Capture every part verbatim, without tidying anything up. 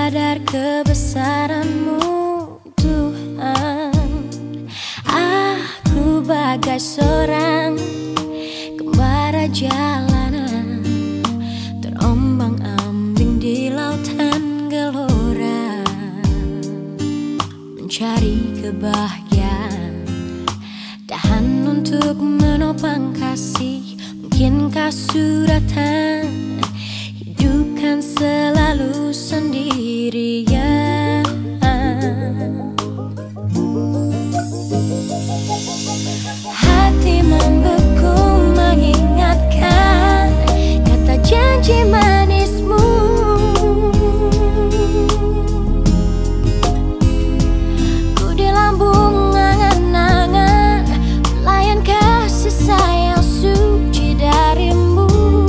sadar kebesaran-Mu Tuhan. Aku bagai seorang kembara jalanan, terombang-ambing di lautan gelora, mencari kebahagiaan, tahan untuk menopang kasih. Mungkinkah suratan hidup kan selalu sendirian? Hati membeku mengingatkan kata janji manismu. Ku di lambung angan-angan melayan kasih sayang suci darimu.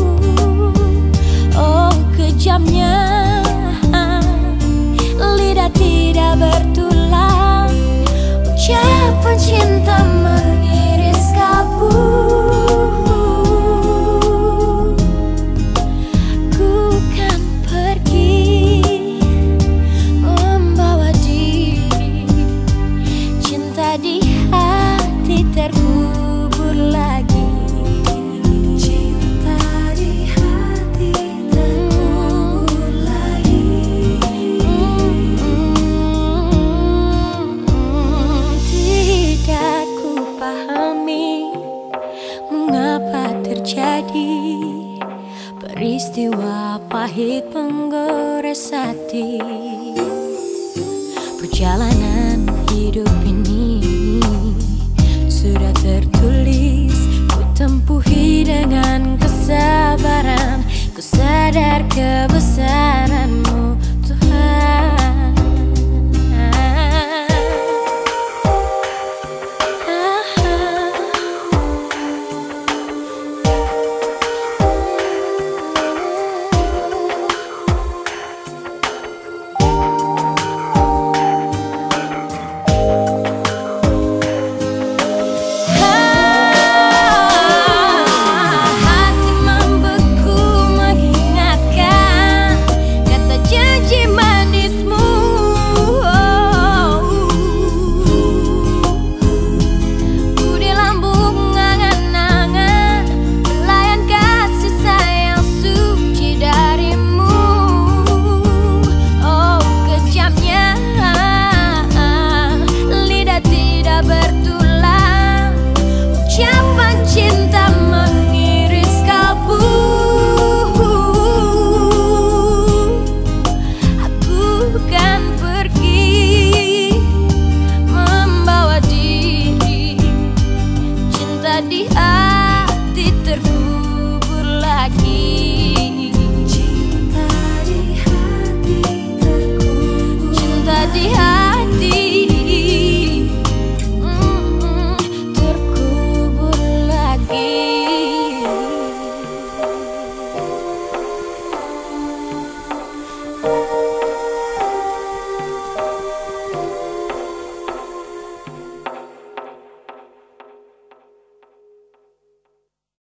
Oh kejamnya lidah tidak bertulang, ucapan cinta mengiris kalbu. Ku kan pergi membawa diri, cinta di hati terkubur lagi. Cinta di hati terkubur lagi. Tidak ku pahami mengapa terjadi peristiwa pahit penggores hati. Perjalanan hidup ini sudah tertulis, ku tempuhi dengan kesabaran. Ku sadar kebesaran